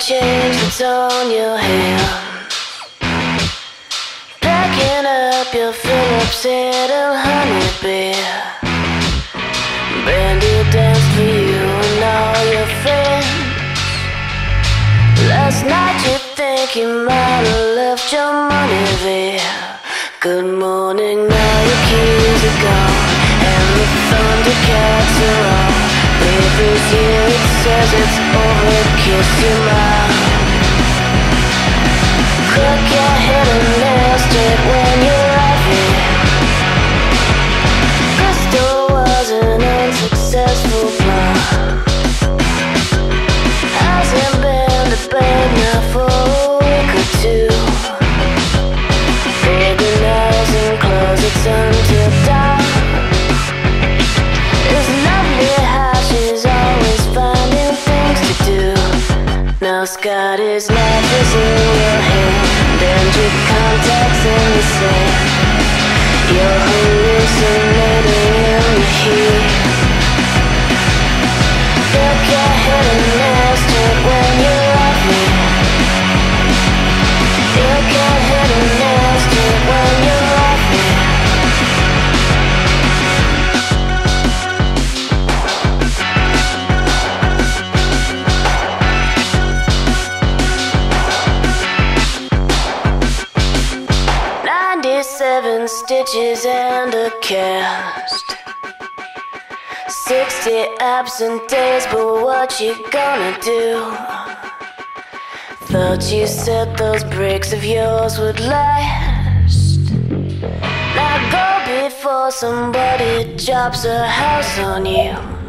change that's on your hand. Packing up your Phillips head and honeybee. Brandy danced for you and all your friends. Last night you think you might have left your money there. Good morning, now your keys are gone and the Thundercats are on. Papers here, it says it's over, kiss your mouth. Crook your head and nail straight when you're laughing. Crystal was an unsuccessful plan. Hasn't been to bed now for a week or two. Organizing closets until dawn. It's lovely how she's always finding things to do. Now Scotty's knife is in your hand and your contacts in the sand. You're hallucinating in the heat. Look your head and nail straight when you're laughing. Look your head and nail straight when you're laughing. Seven stitches and a cast. 60 absent days, but what you gonna do? Thought you said those breaks of yours would last. Now go before somebody drops a house on you.